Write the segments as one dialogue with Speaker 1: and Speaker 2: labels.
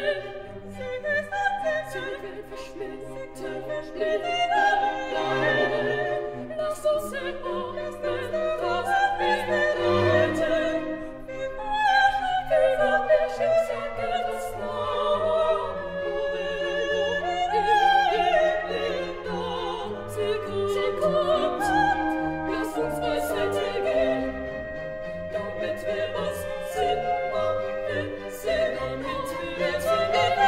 Speaker 1: Damit wir was Sinn machen, Sinn und Welt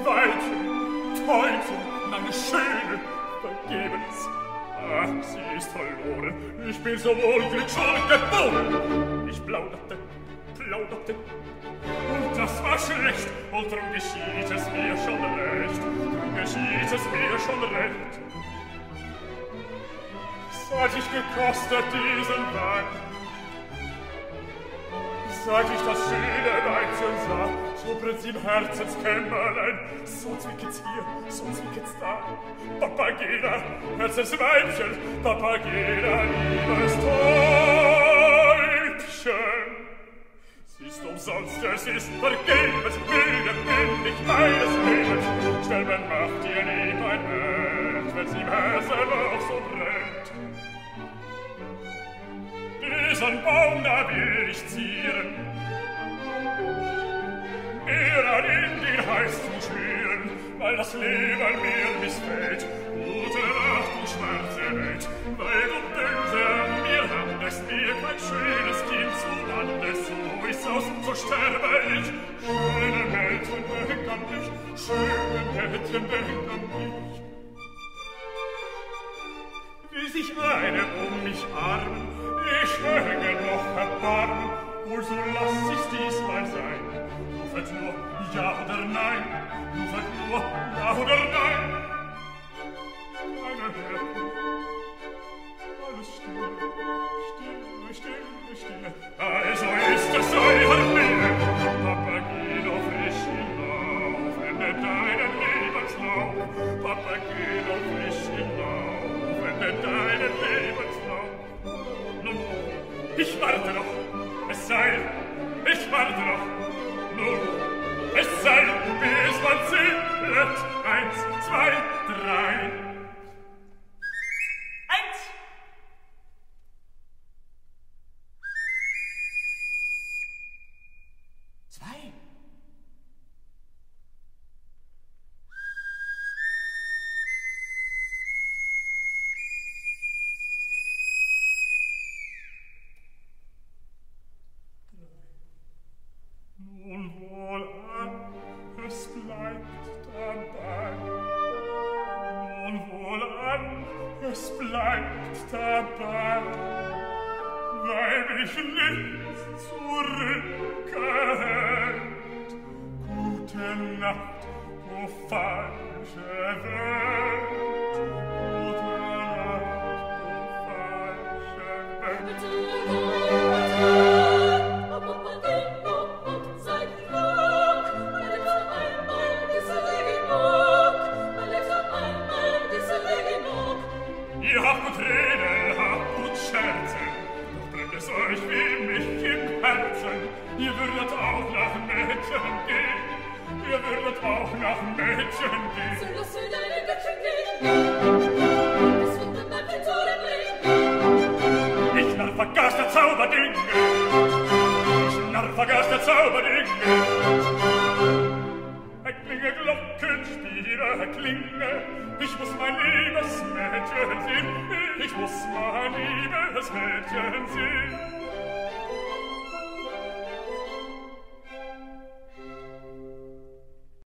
Speaker 1: Weibchen, Täubchen, meine Schöne, vergebens. Ach, sie ist verloren, ich bin so wohl glückschuld geboren. Ich plauderte, und das war schlecht, und drum geschieht es mir schon recht, Seit ich gekostet diesen Wein, seit ich das schöne Weibchen sah, so brennt's im Herzenskämmerlein, so zwickt's hier, so zwickt's da. Papagena, Herzensweibchen, Papagena, liebes Täubchen. Sie ist umsonst, es ist vergebens, müde bin ich meines Lebens. Sterben macht ihr lieb ein Welt, wenn's im Herzen noch so brennt. Diesen Baum da will ich zieren, mir in den Hals zu schmieren, weil das Leben mir missfällt. Gute Nacht, du schwarze Welt, weil du böse an mir handest, mir kein schönes Kind zu Landes, so ist's aus, so sterbe ich. Schöne Mädchen, denk an mich, schöne Mädchen, denk an mich. Will sich eine mich armen, ich hänge noch Erbarmen, wohl so lass ich's diesmal sein. Rufet nur ja oder nein, rufet nur ja oder nein. Meine Herren, alles stille, stille, stille, stille. Also ist es euer Wille, Papageno frisch hinauf, ende deinen Lebenslauf. Papageno frisch hinauf, ende deinen Lebenslauf. Nun, ich warte noch, es sei, ich warte noch. Nun, es sei, bis man zählt. 1, 2, 3. 1. Nun wohlan, es bleibt dabei. Nun wohlan, es bleibt dabei, weil mich nichts zurückgehält. Gute Nacht, o falsche Welt. Gute Nacht, o falsche Welt. Ihr habt gut Reden, habt gut Scherze, doch brennt es euch wie mich im Herzen. Ihr würdet auch nach Mädchen gehen, ihr würdet auch nach Mädchen gehen. So lass mir deine Göttchen gehen, es wird dann nach den Toren bringen. Ich narr vergaß der Zauberdinge, ich narr vergaß der Zauberdinge. Klinge, Glockenspiele, klinge, ich muss mein liebes Mädchen sehen, ich muss mein liebes Mädchen sehen.